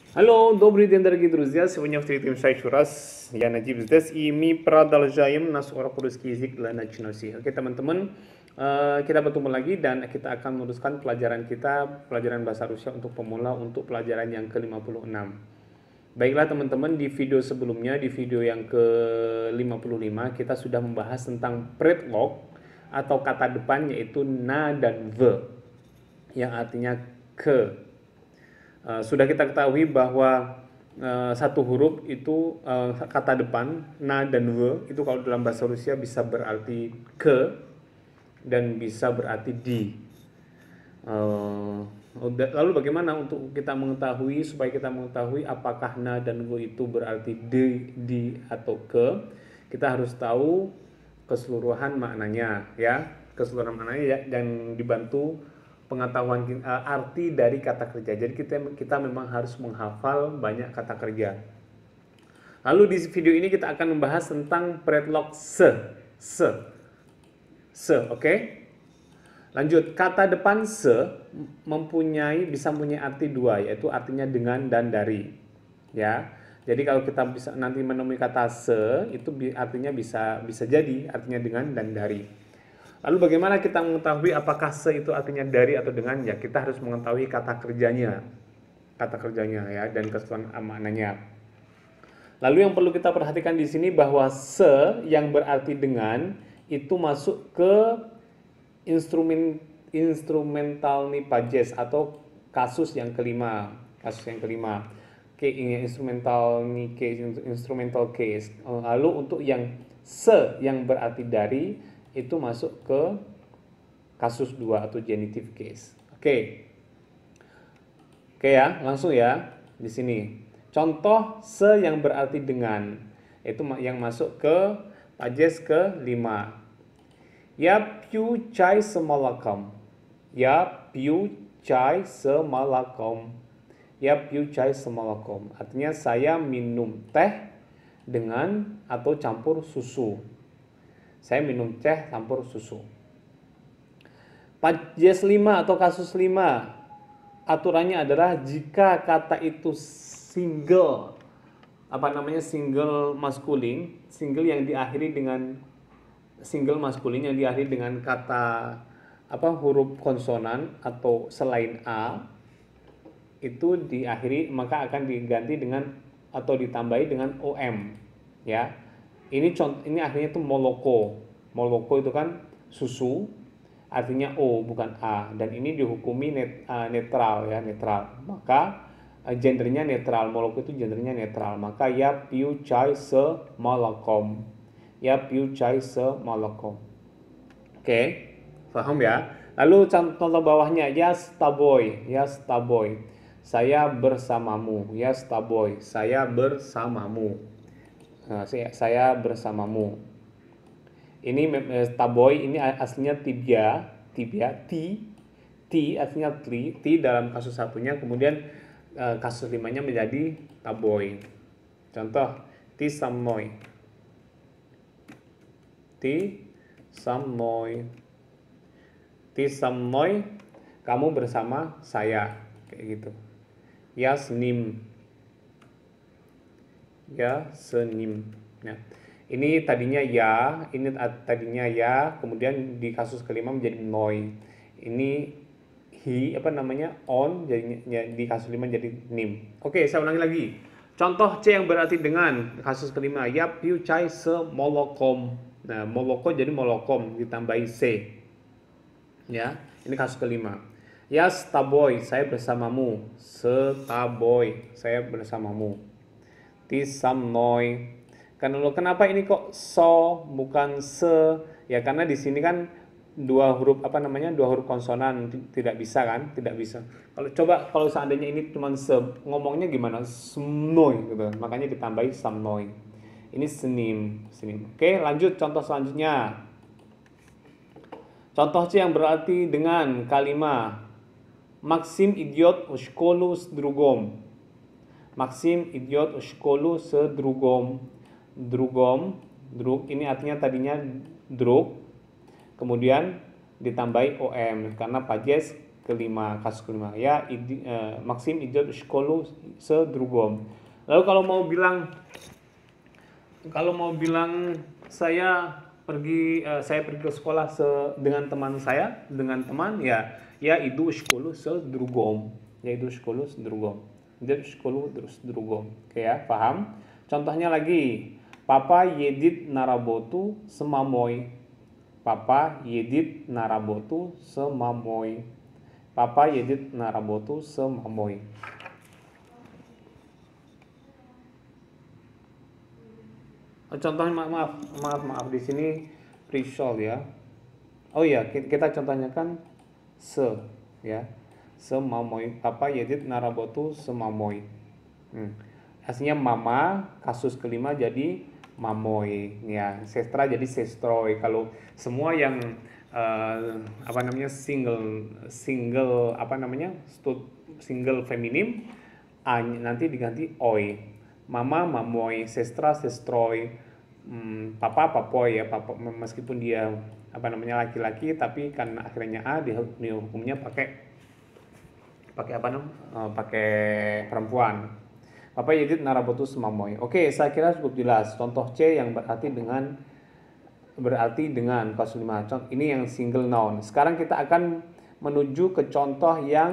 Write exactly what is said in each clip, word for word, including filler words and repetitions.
Алло, добрый день, дорогие друзья! Сегодня встретимся еще раз. Я Najib здесь, и мы продолжаем наш урок русский язык для начинающих. Oke, teman-teman, eh, kita bertemu lagi dan kita akan meneruskan pelajaran kita, pelajaran bahasa Rusia untuk pemula untuk pelajaran yang ke lima puluh enam. Baiklah teman-teman, di video sebelumnya, di video yang ke lima puluh lima, kita sudah membahas tentang predlog atau kata depan, yaitu na dan ve, yang artinya ke. Uh, sudah kita ketahui bahwa uh, satu huruf itu uh, kata depan na dan ve itu kalau dalam bahasa Rusia bisa berarti ke dan bisa berarti di. Uh, lalu bagaimana untuk kita mengetahui, supaya kita mengetahui apakah na dan ve itu berarti di, di atau ke? Kita harus tahu keseluruhan maknanya, ya, keseluruhan maknanya ya, dan dibantu pengetahuan uh, arti dari kata kerja. Jadi kita kita memang harus menghafal banyak kata kerja. Lalu di video ini kita akan membahas tentang predlog se, se, se, oke? Okay? Lanjut, kata depan se mempunyai bisa mempunyai arti dua, yaitu artinya dengan dan dari, ya. Jadi kalau kita bisa nanti menemui kata se itu artinya bisa bisa jadi artinya dengan dan dari. Lalu bagaimana kita mengetahui apakah se itu artinya dari atau dengan? Ya, kita harus mengetahui kata kerjanya. Kata kerjanya ya, dan keseluruhan maknanya. Lalu yang perlu kita perhatikan di sini bahwa se yang berarti dengan itu masuk ke instrumen instrumental nipajes atau kasus yang kelima. Kasus yang kelima. Oke, ini instrumental ni case, instrumental case. Lalu untuk yang se yang berarti dari itu masuk ke kasus dua atau genitive case. Oke. Oke ya, langsung ya di sini. Contoh se yang berarti dengan itu yang masuk ke pajes ke lima. Ya piu chai semalakam. Ya piu chai semalakam. Ya piu chai semalakam. Artinya saya minum teh dengan atau campur susu. Saya minum teh campur susu. Pajes lima atau kasus lima, aturannya adalah jika kata itu single, apa namanya single maskulin, single yang diakhiri dengan single maskulin yang diakhiri dengan kata apa huruf konsonan atau selain a, itu diakhiri maka akan diganti dengan atau ditambahi dengan om, ya. Ini contoh, ini akhirnya itu moloko. Moloko itu kan susu, artinya o bukan a, dan ini dihukumi net, uh, netral ya, netral. Maka uh, gendernya netral. Moloko itu gendernya netral. Maka ya piu chai se malakom. Ya piu chai se malakom. Oke, paham ya? Lalu contoh bawahnya ya staboy, ya staboy. Saya bersamamu, ya staboy. Saya bersamamu. Nah, saya, saya bersamamu. Ini taboy ini aslinya tibia, tibia, ti, ti aslinya tri, ti dalam kasus satunya, kemudian eh, kasus limanya menjadi taboy. Contoh, ti samoy, ti samoy, ti samoy, kamu bersama saya, kayak gitu. Yasnim. Ya senim. Ya. Ini tadinya ya, ini tadinya ya, kemudian di kasus kelima menjadi noi. Ini hi apa namanya on, jadinya di kasus lima jadi nim. Oke, saya ulangi lagi. Contoh C yang berarti dengan kasus kelima ya piu chai se molokom. Nah, moloko jadi molokom ditambahi c. Ya, ini kasus kelima. Ya staboy, saya bersamamu. Staboy, saya bersamamu. Tisamnoy. Karena lo kenapa ini kok so bukan se? Ya karena di sini kan dua huruf apa namanya dua huruf konsonan, tidak bisa kan? Tidak bisa. Kalau coba kalau seandainya ini cuma se, ngomongnya gimana? Semnoy gitu. Makanya ditambahi samnoy. Ini senim, senim. Oke, lanjut contoh selanjutnya. Contoh C yang berarti dengan kalimat Maxim idiot u školu s drugom. Maxim idiot u školu s drugom. Drugom, drug ini artinya tadinya drug, kemudian ditambahi om karena pajes kelima, kasus kelima. Ya, idi, uh, Maxim idет в школу с другом. Lalu kalau mau bilang kalau mau bilang saya pergi uh, saya pergi ke sekolah se, dengan teman saya, dengan teman ya, ya idu в школу с другом. Ya idu в школу с другом. Idет в школу с другом. Oke ya, paham? Contohnya lagi, Papa едет на работу с мамой. Papa едет на работу с мамой. Papa едет на работу с мамой. Contohnya maaf maaf maaf, maaf di sini prishol ya. Oh iya, kita contohnya kan se ya. Se mamoy. Papa едет на работу с мамой. Hmm. Aslinya mama, kasus kelima jadi mamoy ya, sestra jadi sestroy. Kalau semua yang uh, apa namanya single single apa namanya stud, single feminim a, nanti diganti oi. Mama mamoy, sestra sestroy, hmm, papa papoy ya, papa, meskipun dia apa namanya laki-laki tapi karena akhirnya a di, di hukumnya pakai pakai apa namanya uh, pakai perempuan. Papa едет на работу с мамой. Oke, saya kira cukup jelas. Contoh C yang berarti dengan berarti dengan kasus lima. Ini yang single noun. Sekarang kita akan menuju ke contoh yang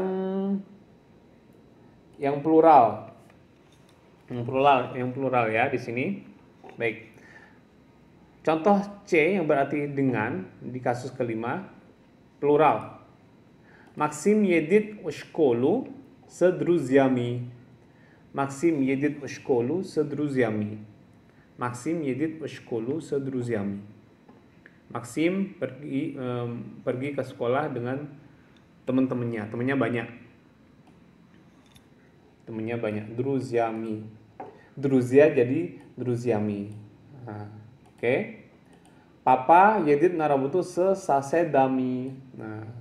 yang plural. Yang plural, yang plural ya di sini. Baik. Contoh C yang berarti dengan di kasus kelima plural. Maxim едет в школу с друзьями. Maxim едет в школу с друзьями. Maxim едет в школу с друзьями. Maxim pergi um, pergi ke sekolah dengan teman-temannya. Temannya banyak. Temannya banyak. Друзьями. Друзья jadi друзьями. Nah, oke. Okay. Papa едет на работу с соседями. Nah,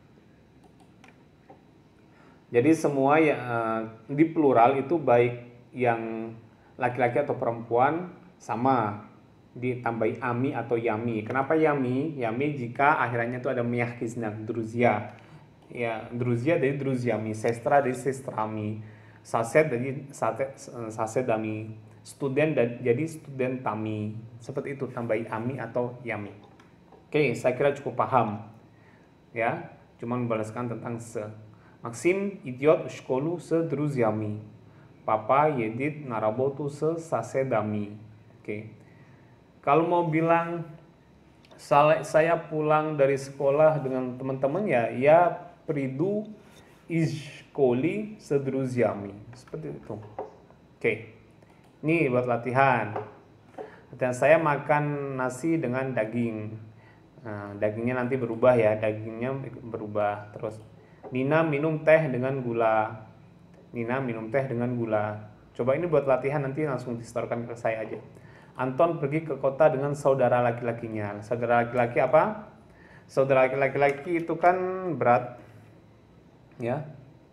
jadi semua ya di plural itu baik yang laki-laki atau perempuan sama ditambahi ami atau yami. Kenapa yami? Yami jika akhirnya itu ada miyahkizna, druzia. Ya, druzia dari druziami, sestra dari sestrami, saset dari sasedami, student jadi studentami. Seperti itu tambahi ami atau yami. Oke, saya kira cukup paham. Ya, cuman membalaskan tentang se. Maxim идет в школу с друзьями. Papa едет на работу с соседями. Oke. Kalau mau bilang saya pulang dari sekolah dengan teman-teman ya, ya приду из школы с друзьями. Seperti itu. Oke. Ini buat latihan. Dan saya makan nasi dengan daging. Nah, dagingnya nanti berubah ya, dagingnya berubah terus. Nina minum teh dengan gula. Nina minum teh dengan gula. Coba ini buat latihan, nanti langsung disetorkan ke saya aja. Anton pergi ke kota dengan saudara laki-lakinya. Saudara laki-laki apa? Saudara laki-laki itu kan berat. Ya.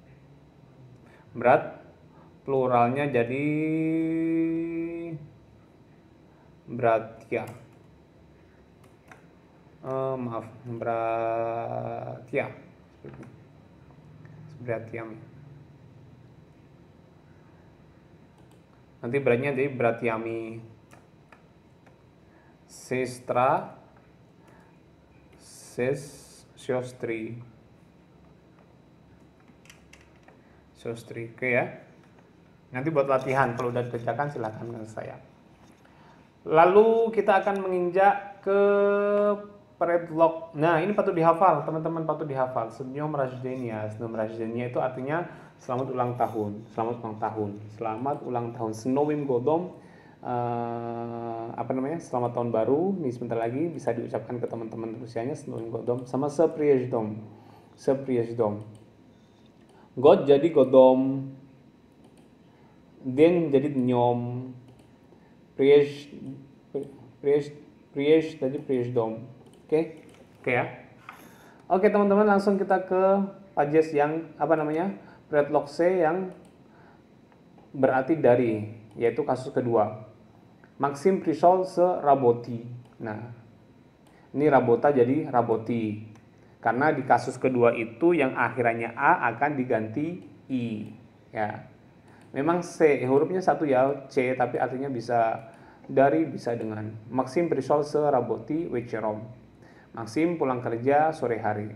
Berat. Pluralnya jadi berat ya. Uh, maaf, berat ya. Berat yami. Nanti beratnya jadi berat yami. Sestra, ses, syostri, syostri, oke ya. Nanti buat latihan, kalau udah dikerjakan silahkan ke saya. Lalu kita akan menginjak ke predlog. Nah, ini patut dihafal, teman-teman patut dihafal. Senyum rajdenia. Senyum rajdenia itu artinya selamat ulang tahun. Selamat ulang tahun. Selamat ulang tahun. Senovim godom. Uh, apa namanya? Selamat tahun baru. Ini sebentar lagi bisa diucapkan ke teman-teman Rusianya. Senovim godom. Sama sepriyezdom. Sepriyezdom. God jadi godom. Den jadi dnyom. Priyez priyez priyez jadi priyezdom. Oke, oke ya. Oke teman-teman, langsung kita ke pages yang apa namanya predlog C yang berarti dari, yaitu kasus kedua. Maxim пришел с работы. Nah, ini rabota jadi raboti. Karena di kasus kedua itu yang akhirannya A akan diganti I. Ya. Memang C, hurufnya satu ya, C, tapi artinya bisa dari, bisa dengan. Maxim berisol seraboti wecerom. Maxim pulang kerja sore hari.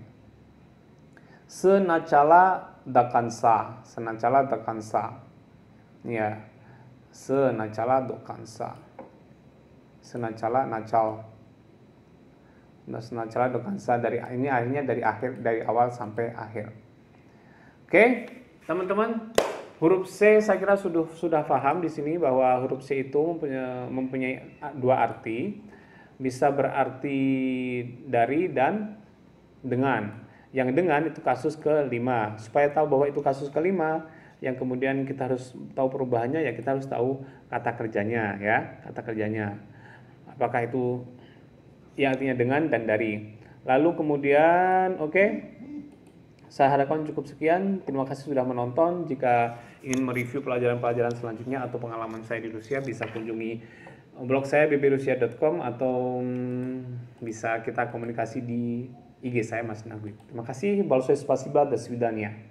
Senacala dakansa, senacala dakansa. Ya. Senacala dokansa. Senacala nacal. Nah, senacala dokansa dari ini akhirnya dari akhir, dari awal sampai akhir. Oke, teman-teman. Huruf C saya kira sudah sudah paham di sini bahwa huruf C itu mempunyai, mempunyai dua arti, bisa berarti dari dan dengan. Yang dengan itu kasus kelima. Supaya tahu bahwa itu kasus kelima, yang kemudian kita harus tahu perubahannya ya kita harus tahu kata kerjanya ya, kata kerjanya. Apakah itu ya artinya dengan dan dari. Lalu kemudian oke. Okay, saya harapkan cukup sekian. Terima kasih sudah menonton. Jika ingin mereview pelajaran-pelajaran selanjutnya atau pengalaman saya di Rusia, bisa kunjungi blog saya b b rusia dot com atau bisa kita komunikasi di I G saya Mas Nagui. Terima kasih. Большое спасибо. До свидания.